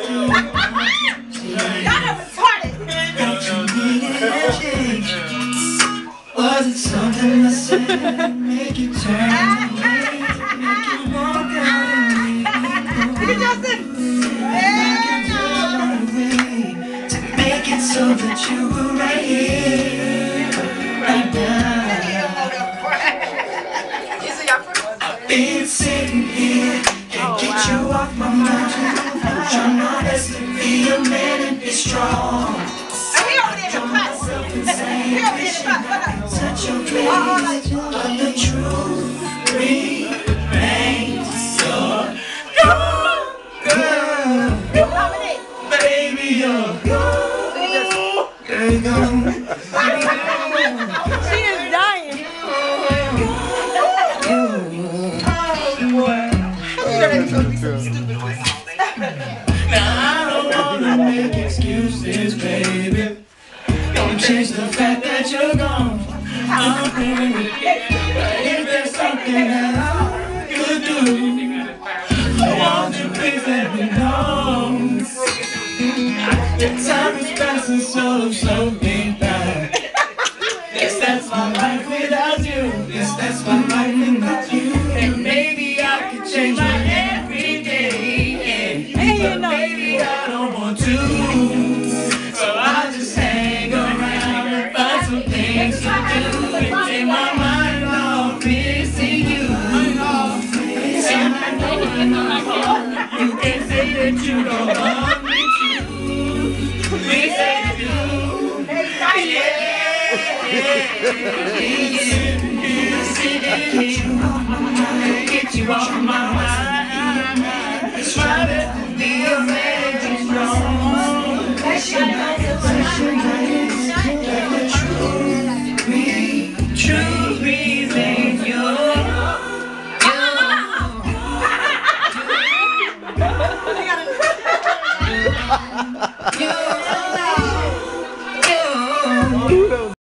Was it something I said to make you turn away, to make you walk out and leave me? To make it so that you were right here, right now. I've been sitting here, can't get you off my mind. Trying my best to be a man and be strong. Such a place, but the truth remains. You're gone, girl. Baby, you're gone. You're gone. She is dying. Now I don't wanna make excuses, baby. Don't change the fact that you're gone. But if there's something that I could do, won't you please let me know? The time is passing so slowly by. Yes, that's my life without you. Yes, that's my life without you. And maybe I could change my everyday. But maybe I don't want to. So I just hang around and find some things to do. And take my mind off missing you. And I know in my heart you can say that you don't love me too. Please say you do. Yeah. Get you off my mind. Try to be a man strong.